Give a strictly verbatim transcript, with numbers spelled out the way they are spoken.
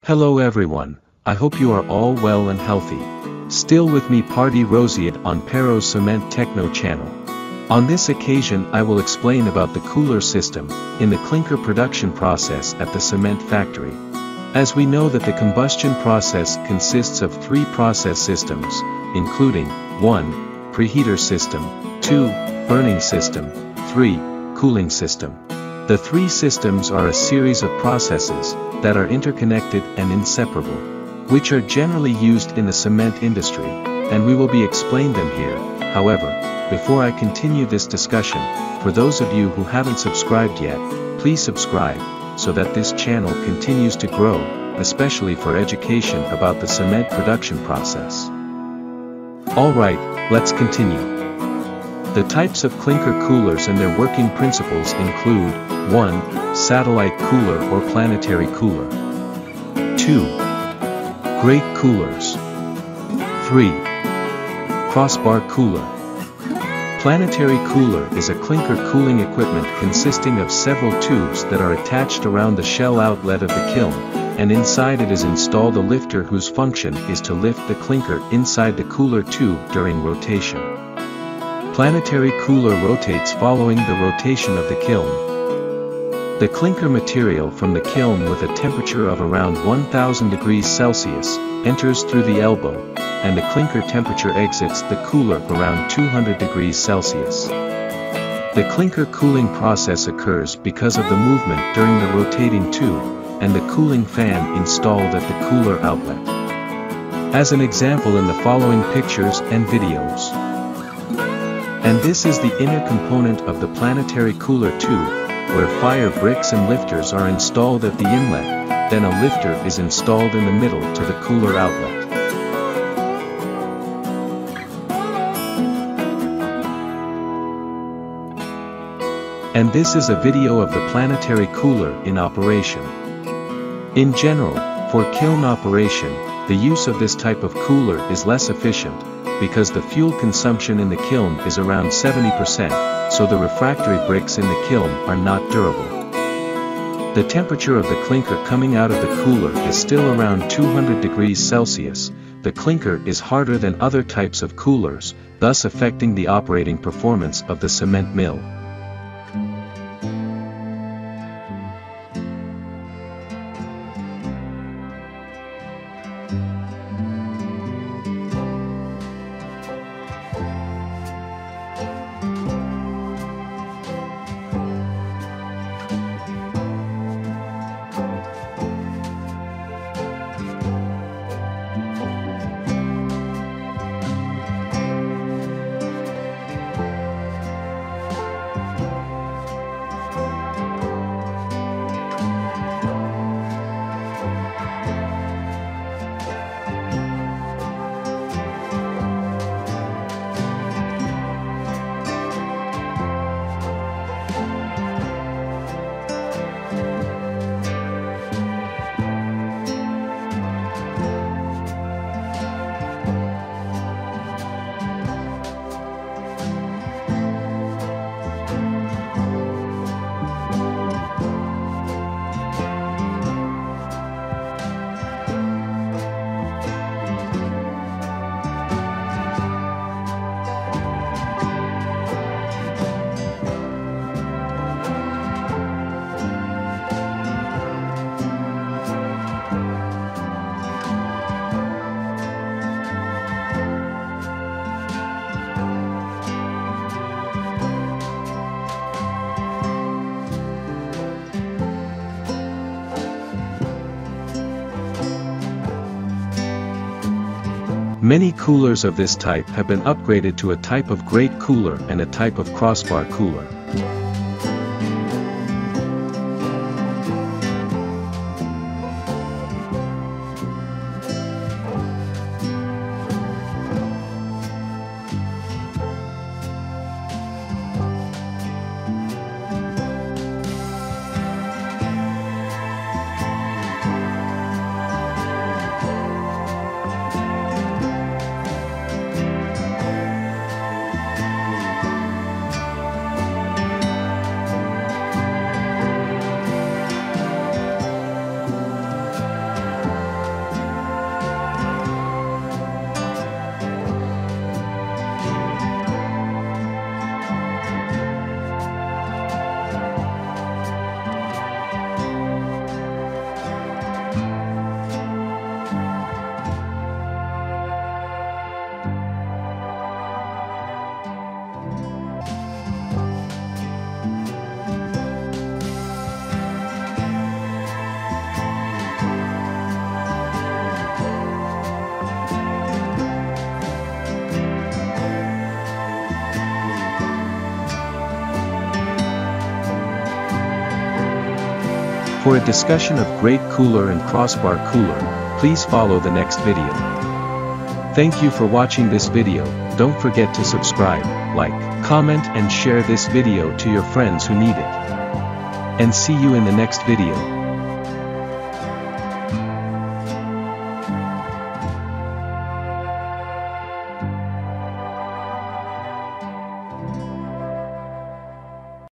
Hello everyone, I hope you are all well and healthy. Still with me Party Roseate on Pero's Cement Techno channel. On this occasion I will explain about the cooler system, in the clinker production process at the cement factory. As we know that the combustion process consists of three process systems, including, one Preheater system, two Burning system, three Cooling system. The three systems are a series of processes that are interconnected and inseparable, which are generally used in the cement industry, and we will be explain them here. However, before I continue this discussion, for those of you who haven't subscribed yet, please subscribe, so that this channel continues to grow, especially for education about the cement production process. Alright, let's continue. The types of clinker coolers and their working principles include, one Satellite cooler or planetary cooler. two Grate coolers. three Crossbar cooler. Planetary cooler is a clinker cooling equipment consisting of several tubes that are attached around the shell outlet of the kiln, and inside it is installed a lifter whose function is to lift the clinker inside the cooler tube during rotation. Planetary cooler rotates following the rotation of the kiln. The clinker material from the kiln with a temperature of around one thousand degrees Celsius enters through the elbow, and the clinker temperature exits the cooler around two hundred degrees Celsius. The clinker cooling process occurs because of the movement during the rotating tube, and the cooling fan installed at the cooler outlet. As an example in the following pictures and videos. And this is the inner component of the planetary cooler tube, where fire bricks and lifters are installed at the inlet, then a lifter is installed in the middle to the cooler outlet. And this is a video of the planetary cooler in operation. In general, for kiln operation, the use of this type of cooler is less efficient, because the fuel consumption in the kiln is around seventy percent, so the refractory bricks in the kiln are not durable. The temperature of the clinker coming out of the cooler is still around two hundred degrees Celsius. The clinker is harder than other types of coolers, thus affecting the operating performance of the cement mill. Many coolers of this type have been upgraded to a type of grate cooler and a type of crossbar cooler. For a discussion of Grate Cooler and Crossbar Cooler, please follow the next video. Thank you for watching this video. Don't forget to subscribe, like, comment and share this video to your friends who need it. And see you in the next video.